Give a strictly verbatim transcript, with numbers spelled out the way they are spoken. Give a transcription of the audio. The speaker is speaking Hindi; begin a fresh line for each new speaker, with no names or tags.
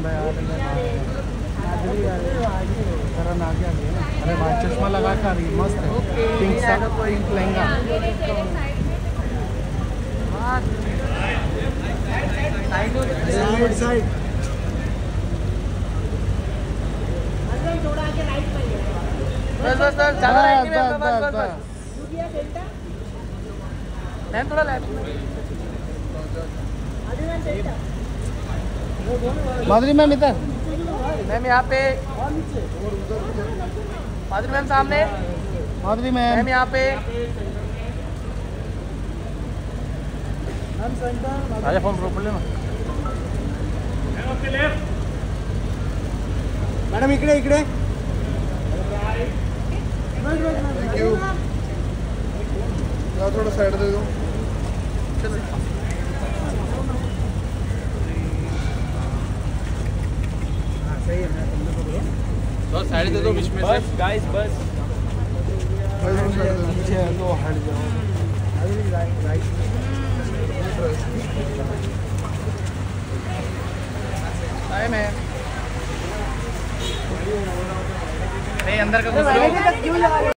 करण आगे आ गया ना। अरे भाई चश्मा लगा कर रही मस्त है। पिंक सा पिंक लहंगा। साइड साइड
बस बस बस ज़्यादा राइट नहीं मैम, बस बस बस मैम थोड़ा लेफ्ट।
माधुरी मैम इधर।
मैम यहाँ पे, माधुरी मैम सामने,
माधुरी मैम
मैम यहाँ पे।
आजा फोन प्रॉपर लेना। मॅडम इकडे इकडे। Thank you. थोड़ा साइड दे दो। सही है ना, तो साइड दे दो बीच में।
बस गाइस बस
पीछे तो हट जाओ।
टाइम है नहीं अंदर का घुस लो।